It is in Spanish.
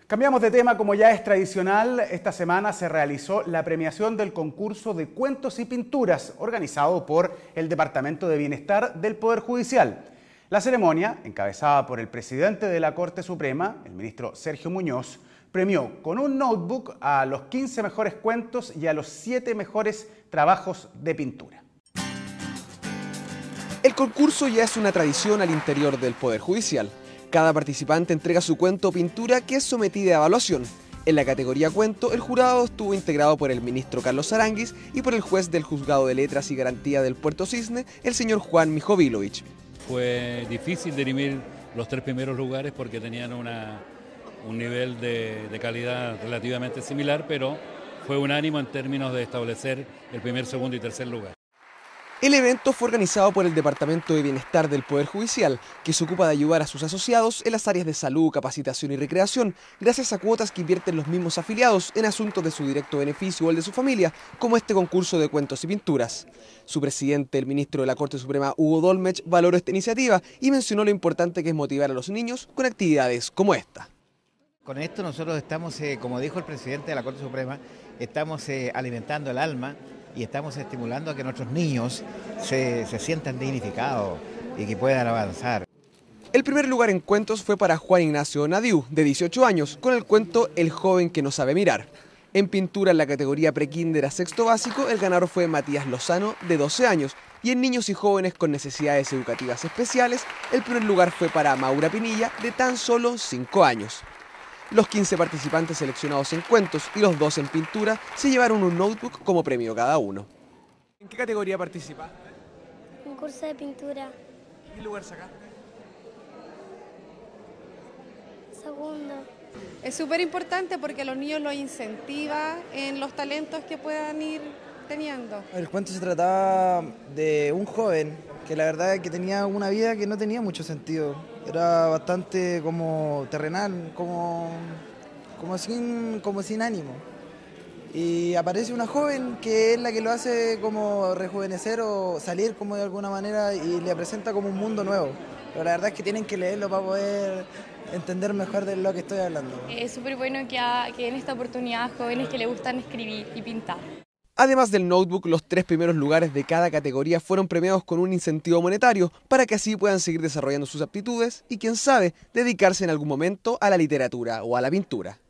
Cambiamos de tema, como ya es tradicional, esta semana se realizó la premiación del concurso de cuentos y pinturas organizado por el Departamento de Bienestar del Poder Judicial. La ceremonia, encabezada por el presidente de la Corte Suprema, el ministro Sergio Muñoz, premió con un notebook a los 15 mejores cuentos y a los 7 mejores trabajos de pintura. El concurso ya es una tradición al interior del Poder Judicial. Cada participante entrega su cuento o pintura que es sometida a evaluación. En la categoría cuento, el jurado estuvo integrado por el ministro Carlos Aranguis y por el juez del Juzgado de Letras y Garantía del Puerto Cisne, el señor Juan Mijovilovich. Fue difícil dirimir los 3 primeros lugares porque tenían un nivel de calidad relativamente similar, pero fue unánime en términos de establecer el primer, segundo y tercer lugar. El evento fue organizado por el Departamento de Bienestar del Poder Judicial, que se ocupa de ayudar a sus asociados en las áreas de salud, capacitación y recreación, gracias a cuotas que invierten los mismos afiliados en asuntos de su directo beneficio o el de su familia, como este concurso de cuentos y pinturas. Su presidente, el ministro de la Corte Suprema, Hugo Dolmetsch, valoró esta iniciativa y mencionó lo importante que es motivar a los niños con actividades como esta. Con esto nosotros estamos, como dijo el presidente de la Corte Suprema, estamos alimentando el alma y estamos estimulando a que nuestros niños se sientan dignificados y que puedan avanzar. El primer lugar en cuentos fue para Juan Ignacio Nadiu, de 18 años, con el cuento El joven que no sabe mirar. En pintura, en la categoría prekinder a sexto básico, el ganador fue Matías Lozano, de 12 años, y en niños y jóvenes con necesidades educativas especiales, el primer lugar fue para Maura Pinilla, de tan solo 5 años. Los 15 participantes seleccionados en cuentos y los 2 en pintura se llevaron un notebook como premio cada uno. ¿En qué categoría participa? Un curso de pintura. ¿Qué lugar saca? Segundo. Es súper importante porque a los niños los incentiva en los talentos que puedan ir teniendo. El cuento se trataba de un joven que la verdad es que tenía una vida que no tenía mucho sentido. Era bastante como terrenal, como sin ánimo. Y aparece una joven que es la que lo hace como rejuvenecer o salir como de alguna manera y le presenta como un mundo nuevo. Pero la verdad es que tienen que leerlo para poder entender mejor de lo que estoy hablando. Es súper bueno que en esta oportunidad jóvenes que les gustan escribir y pintar. Además del notebook, los 3 primeros lugares de cada categoría fueron premiados con un incentivo monetario para que así puedan seguir desarrollando sus aptitudes y, quién sabe, dedicarse en algún momento a la literatura o a la pintura.